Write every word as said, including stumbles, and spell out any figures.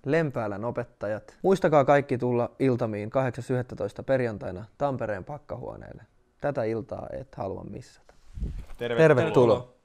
Lempäälän opettajat. Muistakaa kaikki tulla iltamiin kahdeksas yhdestoista perjantaina Tampereen pakkahuoneelle. Tätä iltaa et halua missata. Tervetuloa. Tervetuloa.